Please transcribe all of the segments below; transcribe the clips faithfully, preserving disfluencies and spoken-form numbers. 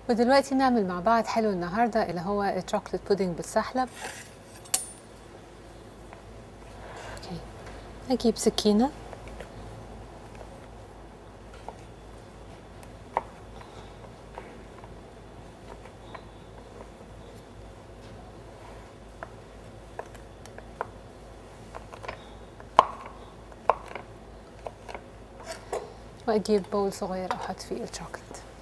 ودلوقتي نعمل مع بعض حلو النهارده اللي هو الشوكليت بودنج بالسحلب. اوكي، هجيب سكينه واجيب بول صغير احط فيه الشوكليت.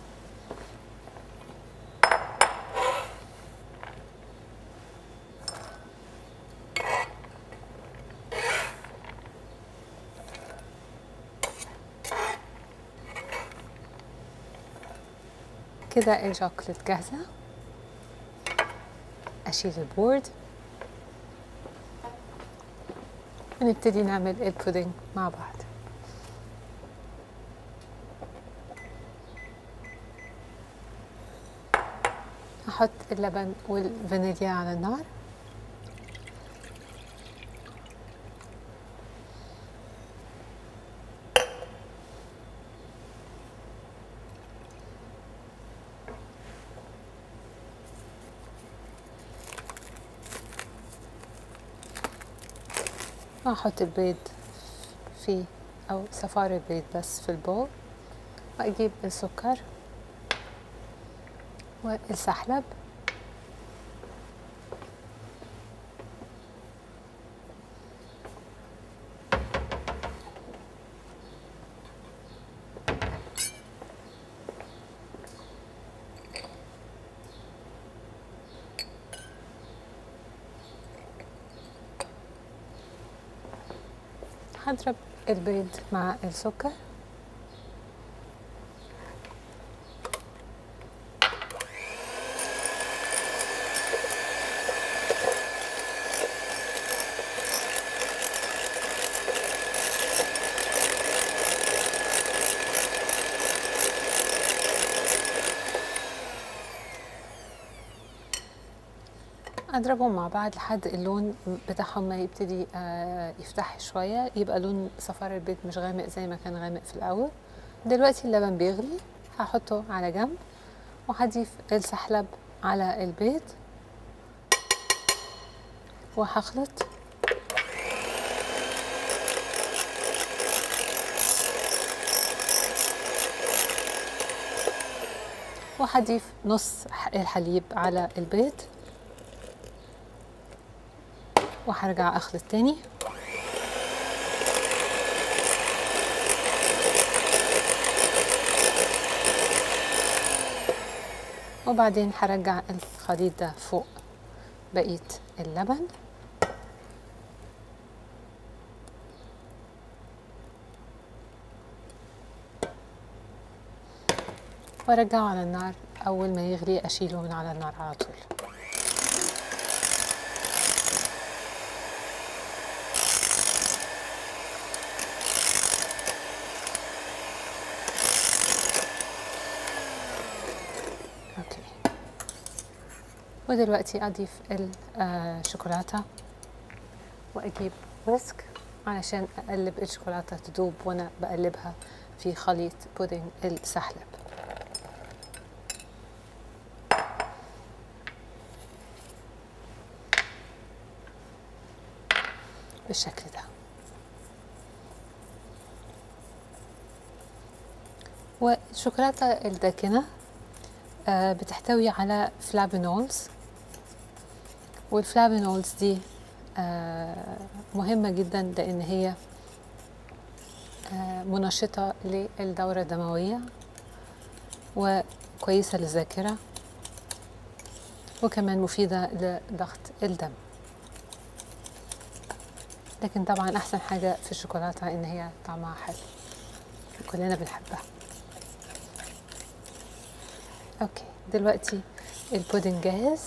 كده الشوكليت جاهزة، أشيل البورد ونبتدي نعمل البودنج مع بعض. هحط اللبن والفانيليا على النار، وأحط البيض في أو صفار البيض بس في البول، وأجيب السكر والسحلب هضرب البيض مع السكر اضربهم مع بعض لحد اللون بتاعهم ما يبتدي يفتح شويه، يبقى لون صفار البيض مش غامق زي ما كان غامق في الاول. دلوقتي اللبن بيغلي، هحطه على جنب وهضيف السحلب على البيض وهخلط. وهضيف نص الحليب على البيض وهرجع اخلط تاني. وبعدين هرجع الخليط ده فوق بقية اللبن وارجعه على النار. اول ما يغلي اشيله من على النار على طول. اوكي، ودلوقتي اضيف الشوكولاته واجيب ويسك علشان اقلب الشوكولاته تدوب وانا بقلبها في خليط بودنج السحلب. بالشكل ده. والشوكولاتة الداكنة بتحتوي على فلافونولز، والفلافونولز دي مهمة جدا لأن هي منشطة للدورة الدموية وكويسة للذاكرة وكمان مفيدة لضغط الدم. لكن طبعا أحسن حاجة في الشوكولاتة إن هي طعمها حلو كلنا بنحبها. اوكي، دلوقتي البودنج جاهز.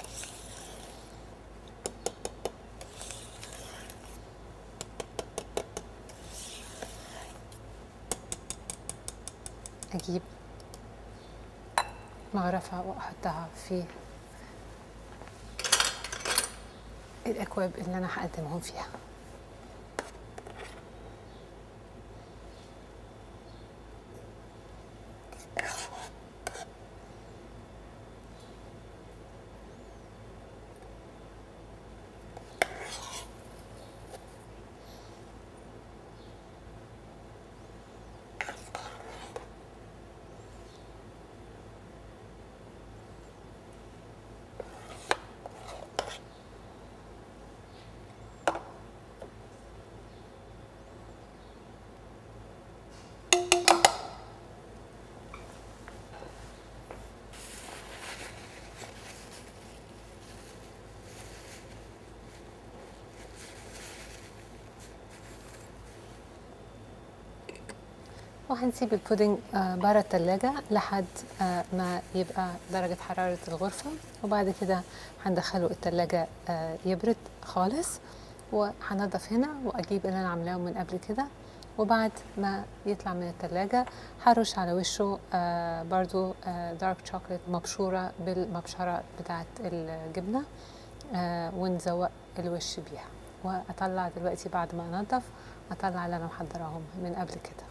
اجيب مغرفة واحطها في الاكواب اللي انا هقدمهم فيها. وهنسيب البودنج بره التلاجة لحد آه، ما يبقى درجة حرارة الغرفة، وبعد كده هندخله التلاجة آه، يبرد خالص. وهنضف هنا واجيب اللي انا عاملاه من قبل كده، وبعد ما يطلع من التلاجة هرش على وشه آه، برضو دارك شوكليت مبشورة بالمبشرة بتاعت الجبنة، آه، ونزوق الوش بيها. واطلع دلوقتي بعد ما انضف اطلع اللي انا محضراهم من قبل كده.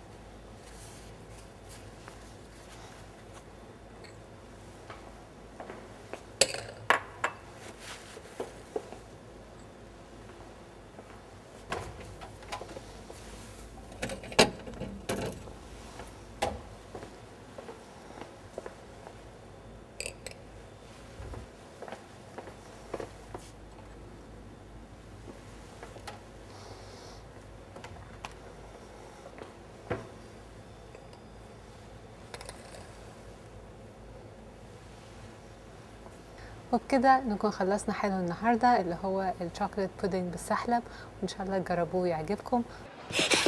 وبكده نكون خلصنا حلو النهارده اللي هو الشوكليت بودنج بالسحلب، وان شاء الله تجربوه ويعجبكم.